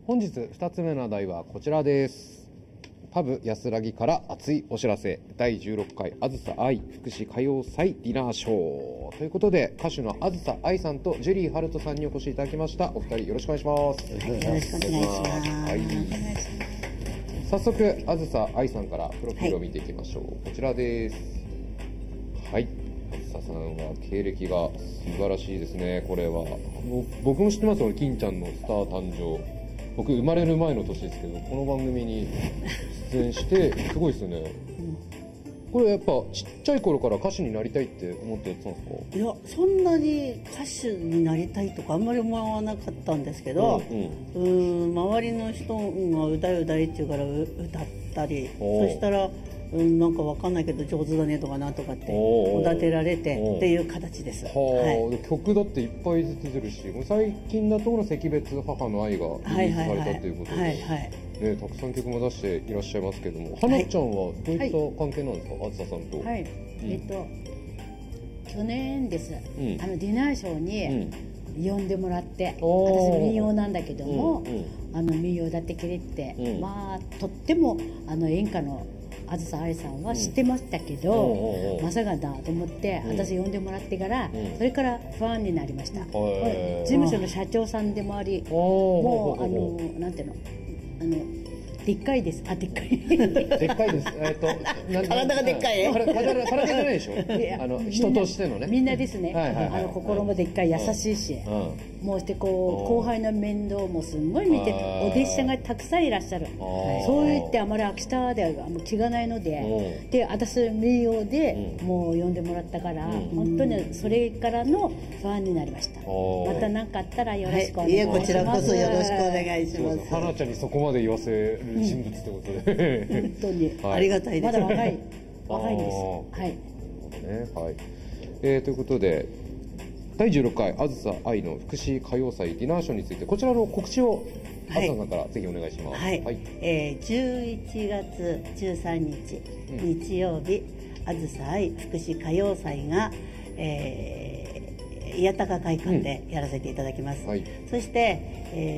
本日2つ目の題はこちらです。パブ安らぎから熱いお知らせ、第16回あずさ愛福祉歌謡祭ディナーショーということで、歌手のあずさ愛さんとジュリーハルトさんにお越しいただきました。お二人よろしくお願いします。 よろしくお願いします。はい、 早速あずさ愛さんからプロフィールを見ていきましょう。こちらです。はい、あずささんは経歴が素晴らしいですね。これは僕も知ってますよ。金ちゃんのスター誕生、僕生まれる前の年ですけど、この番組に出演してすごいですよね。これやっぱちっちゃい頃から歌手になりたいって思ってやってたんですか？ いや、そんなに歌手になりたいとかあんまり思わなかったんですけど、周りの人が歌いうだいって言うから歌ったり、そしたらなんかわかんないけど上手だねとかなんとかっておだてられてっていう形です。はい、 曲だっていっぱい出てるし、最近だとこの惜別母の愛がリリースされたということで、たくさん曲も出していらっしゃいますけども、花ちゃんはどういった関係なんですか、あずささんと。 はい、去年です、ディナーショーに呼んでもらって、私民謡なんだけども、民謡歌ってくれって、まあとっても演歌のあずさ愛さんは知ってましたけど、まさかだと思って私呼んでもらってから、それからファンになりました。事務所の社長さんでもあり、もうなんていうの、でっかいです。でっかい。 でっかいです。 体がでっかい。 体じゃないでしょ。人としてのね。 みんなですね。心もでっかい、優しいし、もうしてこう後輩の面倒もすごい見て、お弟子さんがたくさんいらっしゃる。そう言ってあまり秋田では気がないので、で私名誉でもう呼んでもらったから、本当にそれからのファンになりました。また何かあったらよろしくお願いします。 こちらこそよろしくお願いします。 花ちゃんにそこまで言わせる人物ってことで、 本当にありがたいです。 まだ若いんです。はい。 ということで第16回あずさ愛の福祉歌謡祭ディナーショーについて、こちらの告知をあずささんからぜひお願いします。 11月13日、日曜日、あずさ愛福祉歌謡祭が、八高会館でやらせていただきます。そして、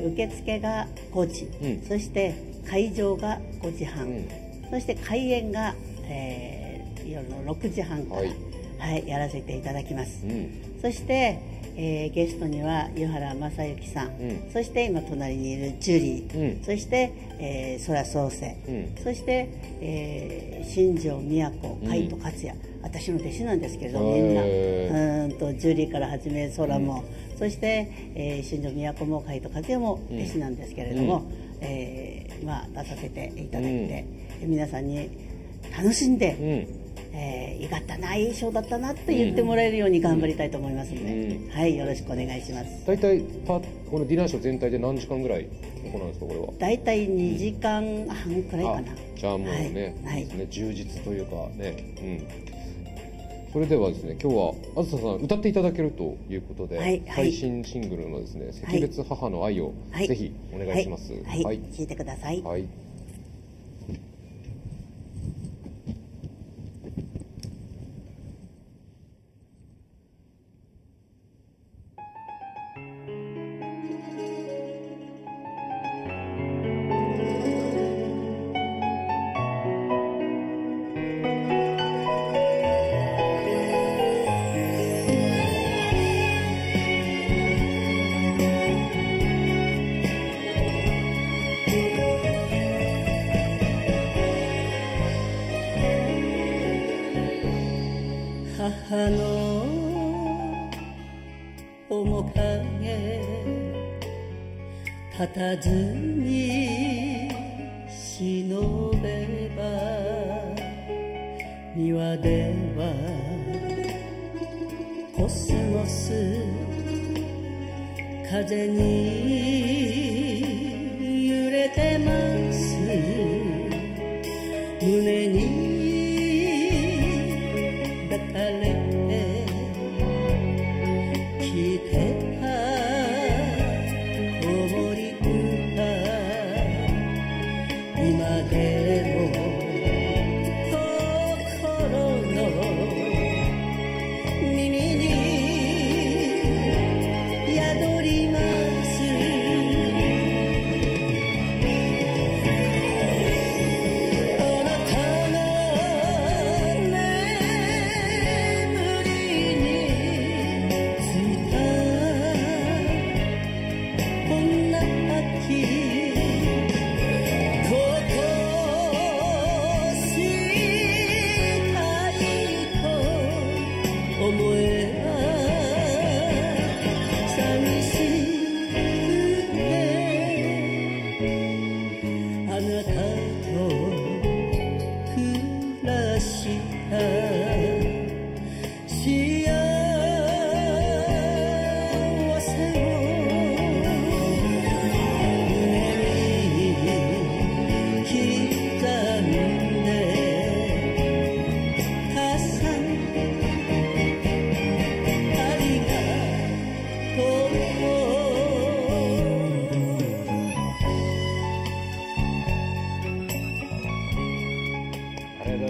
受付が5時、そして会場が5時半、そして開演が、夜の6時半から、やらせていただきます。そして、ゲストには湯原正幸さん、そして今隣にいるジュリー、そして、空創生、そして、新庄美也子、海斗克也、私の弟子なんですけれども、みんなジュリーから始め空も、そして、新庄美也子も海斗克也も弟子なんですけれども、出させていただいて、皆さんに楽しんで、よかったな、いいショーだったなって言ってもらえるように頑張りたいと思いますので、よろしくお願いします。 大体このディナーショー全体で何時間ぐらい行うんですか、これは。 大体2時間半くらいかな。 じゃあもうね、充実というかね。それではですね、今日はあずささん歌っていただけるということで、最新シングルのですね、惜別母の愛をぜひお願いします。 聴いてください。母の面影立たずに忍べば、庭ではコスモス風に揺れてます。胸に抱かれて聞いてた子守歌、今でも心の耳に宿ります。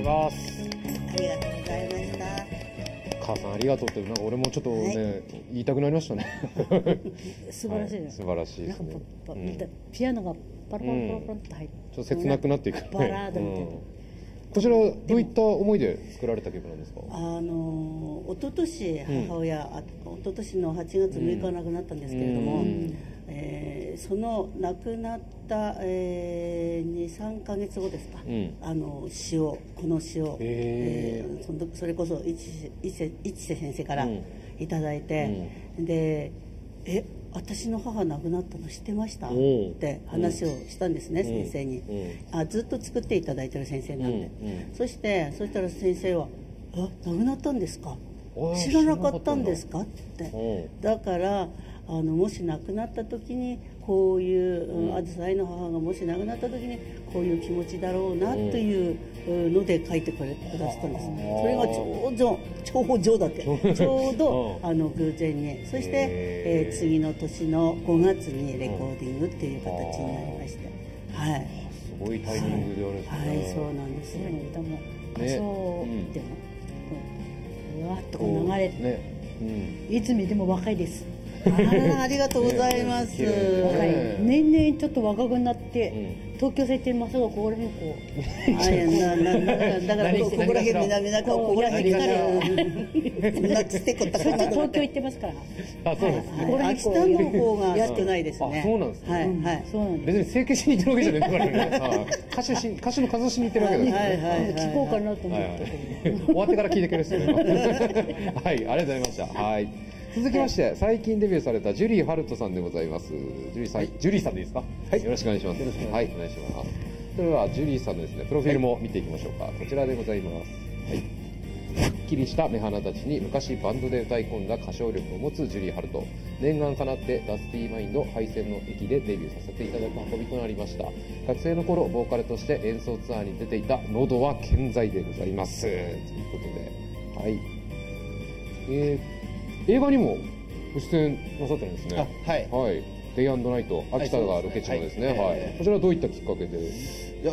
ます。 ありがとうございました。 母さんありがとうって、なんか俺もちょっとね、言いたくなりましたね。 素晴らしいです。 素晴らしいですね。 ピアノがパラパラパラパラって入って、 ちょっと切なくなっていく。 バラードみたいな。 こちらどういった思いで作られた曲なんですか？ 一昨年母親、一昨年の8月6日亡くなったんですけれども、その亡くなった2、3ヶ月後ですか、この詩を、それこそ一瀬先生からいただいて、で私の母亡くなったの知ってましたって話をしたんですね、先生に。ずっと作っていただいてる先生なんで、そしたら先生は「亡くなったんですか？知らなかったんですか？」って。だからもし亡くなった時にこういうあずさ愛の母がもし亡くなった時にこういう気持ちだろうなというので書いてくださったんです。それがちょうど偶然に、そして、次の年の5月にレコーディングっていう形になりまして、はい、 すごいタイミングであるんですね。 はい、そうなんですよ。 歌も歌唱でもうわっとこう流れて、いつ見ても若いです。 ありがとうございます。 年々ちょっと若くなって、東京設定まさかここら辺こう。だからここら辺南中ここら辺から東京行ってますから。 あ、そうですね。 北の方が少ないですね。 そうなんですね。 はい、そうなんです。 別に整形しに行ってるわけじゃないからね。歌手の数しに行ってるわけですね。 聞こうかなと思って。 終わってから聞いてくれる人ね。はい、ありがとうございました。はい。続きまして最近デビューされたジュリーハルトさんでございます。ジュリーさんでいいですか？はい、よろしくお願いします。はい、お願いします。それではジュリーさんのですねプロフィールも見ていきましょうか。こちらでございます。はい。すっきりした目鼻立ちに昔バンドで歌い込んだ歌唱力を持つジュリーハルト。念願かなってダスティーマインド敗戦の駅でデビューさせていただく運びとなりました。学生の頃ボーカルとして演奏ツアーに出ていた喉は健在でございます。ということで、はい。映画にもご出演なさってるんですね。 はい。 はい。デイ&ナイト、秋田がロケ地のですね。はい。こちらはどういったきっかけで？いや、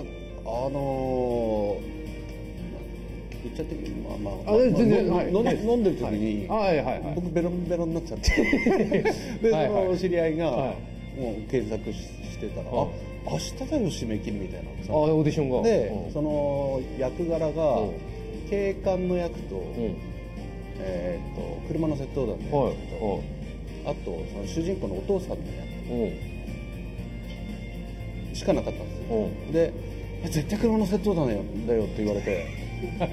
言っちゃってまあ全然飲んでる時に僕ベロンベロンになっちゃってでその知り合いがもう検索してたら明日だよ締め切りみたいなオーディションがでその役柄が警官の役と車の窃盗団の役とあとその主人公のお父さんの役しかなかったんですよ。で絶対車の窃盗団だよって言われて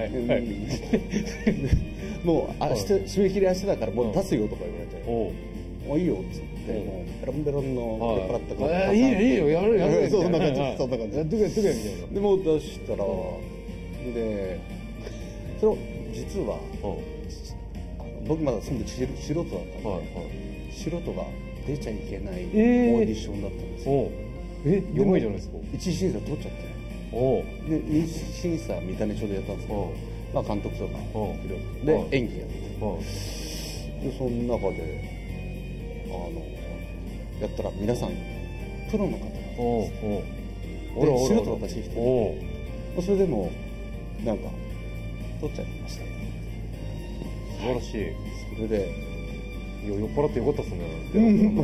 もう明日締め切り明日だからもう出すよとか言われてもういいよっつってもうベロンベロンの酔っ払ったからいいよやるそんな感じやっとけみたいなでもう出したらでそれを実は僕まだ住んで素人だったんで素人が出ちゃいけないオーディションだったんですよ。 やばいじゃないですか。 一次審査取っちゃってで二次審査三種町でやったんですけど監督とかで演技やってでその中でやったら皆さんプロの方なんですで素人私一人それでもなんか取っちゃいました。 素晴らしい。 それで酔っ払ってよかったですね。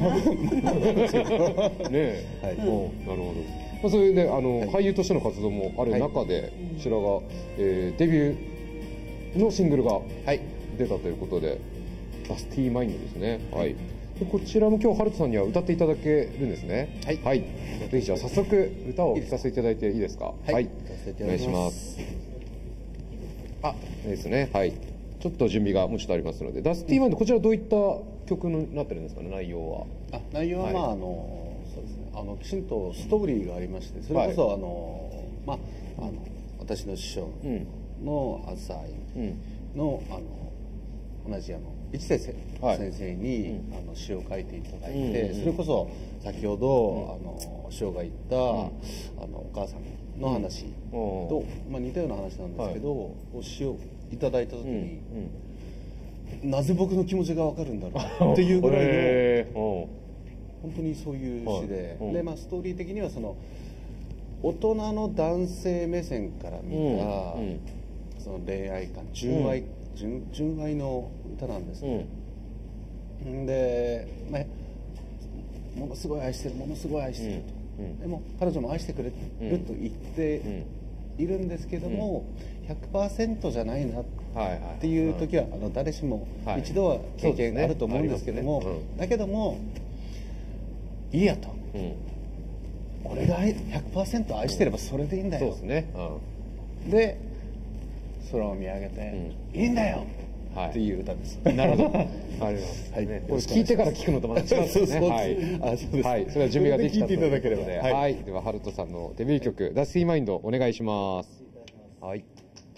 ねえ、 はい、 なるほど。それで俳優としての活動もある中で、こちらがデビューのシングルが出たということで、ダスティーマインドですね。はい。こちらも今日ハルトさんには歌っていただけるんですね。はい。はい。ぜひじゃあ早速歌を聴かせていただいていいですか。はい。お願いします。いいですね。はい。ちょっと準備がもうちょっとありますので、ダスティーマインド、こちらどういった曲になってるんですかね、内容は。 内容はそうですね、きちんとストーリーがありまして、それこそ私の師匠のあずさ愛の同じ一瀬先生に詩を書いていただいて、それこそ先ほど師匠が言ったお母さんの話と似たような話なんですけど、詩をいただいた時に、なぜ僕の気持ちが分かるんだろうっていうぐらいの本当にそういう詩で、ストーリー的にはその大人の男性目線から見たその恋愛観、純愛の歌なんですね。で、ものすごい愛してる、ものすごい愛してると、でも彼女も愛してくれると言っているんですけども、100% じゃないなっていう時は誰しも一度は経験あると思うんですけども、だけどもいいやと、俺が 100% 愛してればそれでいいんだよ、で空を見上げて、いいんだよっていう歌です。 なるほど。あります。これ聞いてから聞くのとまた違うんですね。はい。それは準備ができたということで、はい。ではハルトさんのデビュー曲「ダスティーマインド」お願いします。はい。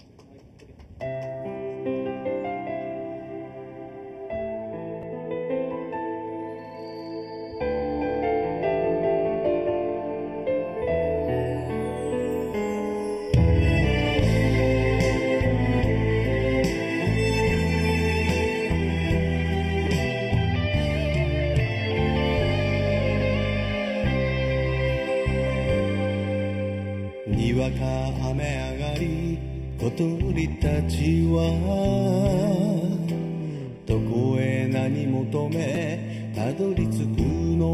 にわか雨上がり小鳥たちはどこへ何求めたどり着く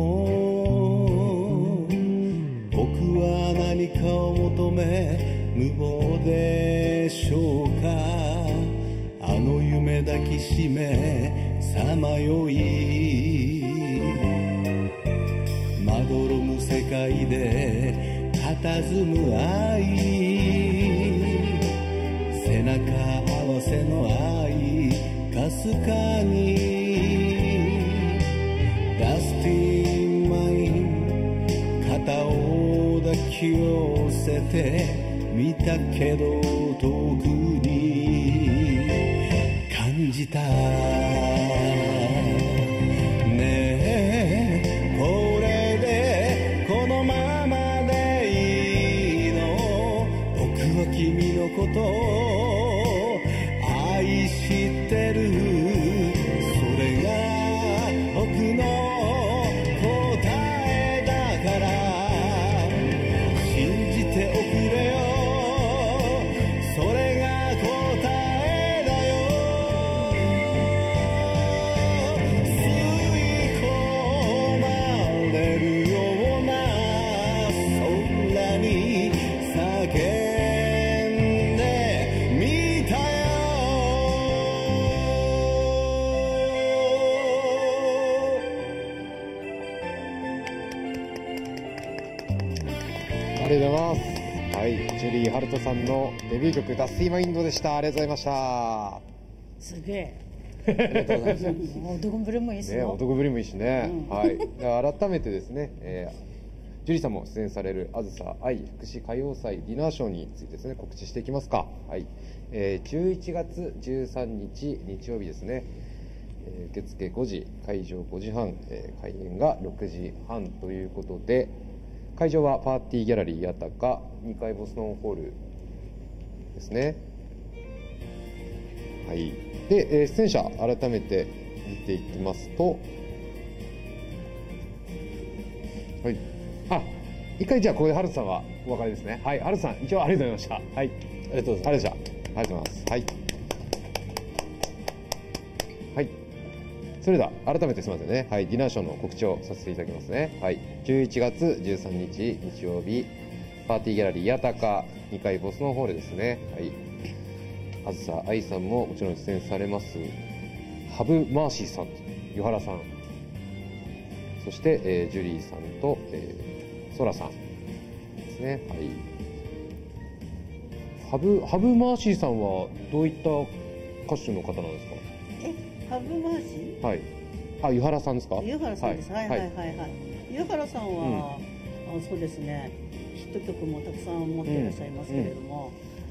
の。僕は何かを求め無謀でしょうか。あの夢抱きしめさまよいまどろむ世界で佇む愛、背中合わせの愛かすかにダスティンマイン肩を抱き寄せて見たけど遠くに感じた君のことを愛してる、それが僕の答えだから信じておくれよ、それが答えだよ。吸い込まれるような空に叫ぶありがとうございます。はい、ジュリー・ハルトさんのデビュー曲「ダスティーマインド」でした。ありがとうございました。 すげえ。 ありがとうございます。 男ぶりもいいですね。 男ぶりもいいしね。はい。改めてですね、ジュリーさんも出演されるあずさ愛福祉歌謡祭ディナーショーについてですね、告知していきますか。はい。11月13日日曜日ですね。受付5時、会場5時半、開演が6時半ということで。会場はパーティーギャラリーやたか2階ボストンホールですね。はい。で、出演者改めて見ていきますと、はい。一回じゃあここでハルトさんはお別れですね。はい。ハルトさん一応ありがとうございました。はい。 ありがとうございました。 ありがとうございます。はい。はい。それでは改めてすみませんね、はい、ディナーショーの告知をさせていただきますね。はい、11月13日日曜日、パーティーギャラリーやたか2階ボストンホールですね。はい、あずさ愛さんももちろん出演されます、ハブマーシーさん、湯原さん、そして、ジュリーさんと、ソラさんですね。はい、ハブマーシーさんはどういった歌手の方なんですか？ ハブマーシー？ はい。湯原さんですか？ 湯原さんです。はい。湯原さんは、そうですね。ヒット曲もたくさん持っていらっしゃいますけれども、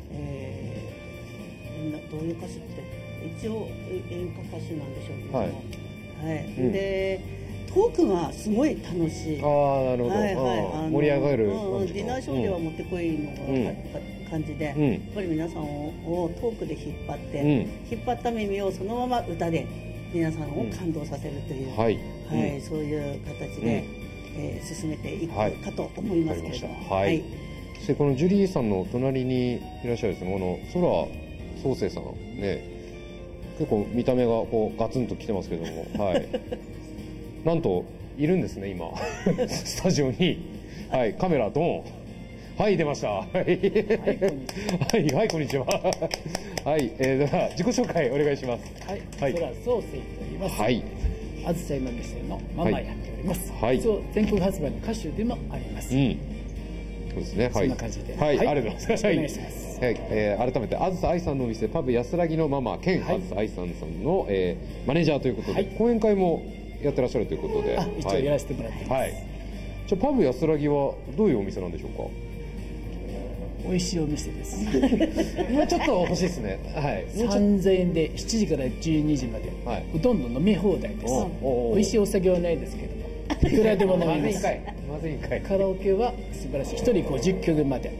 どういう歌手って一応演歌歌手なんでしょうけども、はい。で、トークがすごい楽しい。 なるほど。盛り上がる。 ディナーショーではもってこいの感じで、やっぱり皆さんをトークで引っ張って、引っ張った耳をそのまま歌で皆さんを感動させるという、そういう形で、進めていくかと思いますけれども。 はい。そしてこのジュリーさんの隣にいらっしゃるですね、このソラ創生さんね、結構見た目がこうガツンときてますけども、はい。なんといるんですね今スタジオに、はい、カメラドン。はい、出ました。はい、はい、こんにちは。はい、では自己紹介お願いします。 はい、それは創生と言います。はい。あずさいの店のママやっております。はい。一応全国発売の歌手でもあります。うん。そうですね。はい。そんな感じで。はい、ありがとうございます。お願いします。はい、改めてあずさ愛さんのお店パブ安らぎのママ兼あずさ愛さんさんのマネージャーということで講演会もやってらっしゃるということで、 一応やらせてもらってます。はい。 じゃあパブ安らぎはどういうお店なんでしょうか。 美味しいお店です。 もうちょっと欲しいですね。はい。 3000円で7時から12時まで、ほとんど飲み放題です。美味しいお酒はないですけども、いくらでも飲みます。 まずいんかい。 カラオケは素晴らしい。1人50曲まで。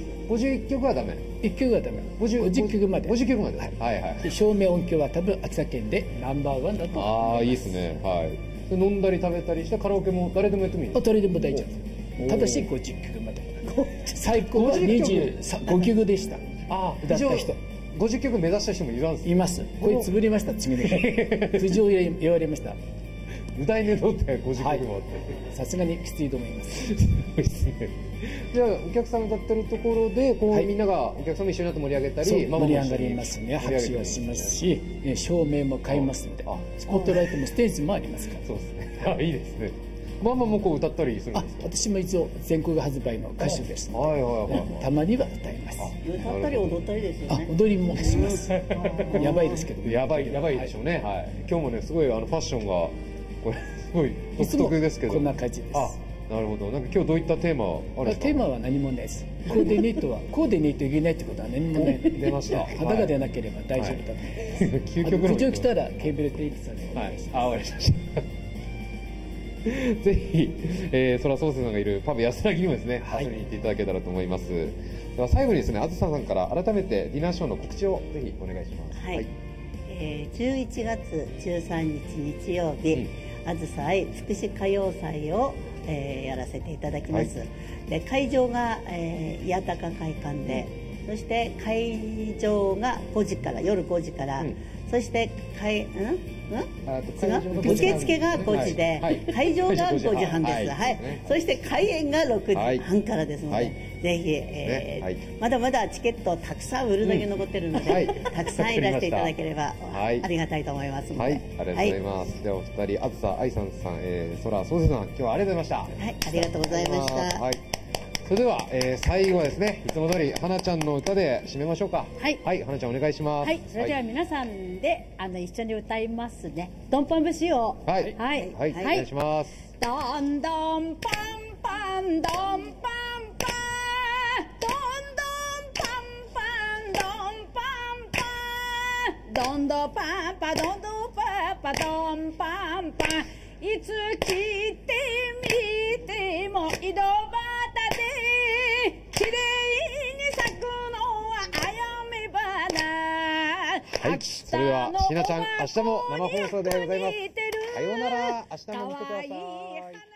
51曲はダメ。 1曲はダメ。50曲まで。 50曲まで。はいはい。 照明音響は多分秋田県でナンバーワンだと思います。 ああ、いいですね。はい。飲んだり食べたりしてカラオケも誰でもやってもいい。 誰でも大丈夫。ただし50曲まで。最高は25曲でした。ああ、歌った人。 50曲目指した人もいるんです。 います。これ潰れました。次の日。苦情言われました。 歌い寝取って50曲もあって。 さすがにきついと思います。すごいですね。じゃあお客さんが歌ってるところでこうみんながお客さんも一緒になって盛り上げたり、 盛り上がりますね。拍手はしますし、照明も買いますので、スポットライトもステージもありますから。 そうですね。いいですね。ママもこう歌ったりするんですか。 私も一応全国発売の歌手ですので、たまには歌います。 歌ったり踊ったりですよね。 踊りもします。やばいですけど。 やばいでしょうね。はい。今日もねすごいファッションがこれすごい独特ですけど。 こんな感じです。 なるほど。なんか今日どういったテーマあるんですか。 テーマは何もないです。コーディネートはコーディネートいけないってことは何もない。 出ました。 肌が出なければ大丈夫だと思います。究極の。苦情来たらケーブルテープさんでお願いします。 わかりました。ぜひ、そらそうせさんがいるパブ安らぎにもですね、遊びに行っていただけたらと思います。では最後にですね、あずささんから改めてディナーショーの告知をぜひお願いします。 はい。11月13日日曜日、あずさ愛福祉歌謡祭を、やらせていただきます。で会場が、八高会館で、そして会場が5時から夜5時から、そして受付が5時で、会場が5時半です。はい。そして開演が6時半からですので、ぜひまだまだチケットたくさん売るだけ残ってるので、たくさんいらしていただければありがたいと思いますので。 はい、ありがとうございます。ではお二人、あずさ愛さんさん、そらそうせさん、今日はありがとうございました。 はい、ありがとうございました。 それでは、最後はですね、いつも通り花ちゃんの歌で締めましょうか。 はい、 はい、花ちゃんお願いします。 はい、それでは皆さんで一緒に歌いますね。ドンパン節を。 はい、はい、はい、お願いします。 ドンドンパンパンドンパンパン、ドンドンパンパンドンパンパン、ドンドパンパドンドパパドンパンパン、いつ来てみても井戸端で綺麗に咲くのはあやめ花。 はい、それではひなちゃん、明日も生放送でございます。さようなら、明日も見てください。